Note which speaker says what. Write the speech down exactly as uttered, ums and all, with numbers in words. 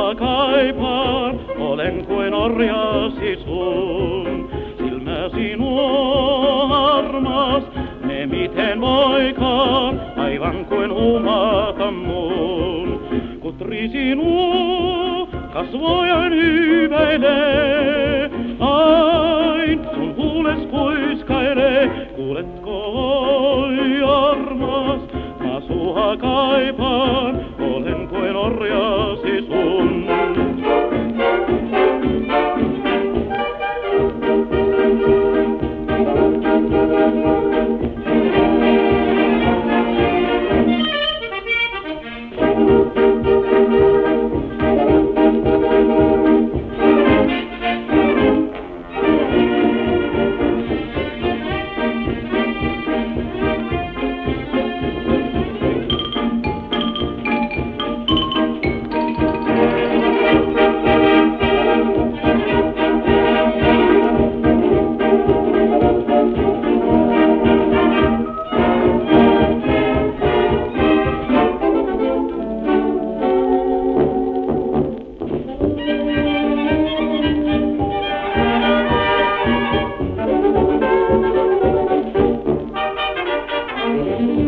Speaker 1: sua kaipaan, olen kuin orjasi sun. Silmäsi nuo armas, ne miten voikaan, aivan kuin humata mun. Kutri sinua kasvojen hyväilee, ain sun huules kuiskailee. Kuuletko, oi armas, mä sua kaipaan, olen kuin orjasi sun.
Speaker 2: Thank you.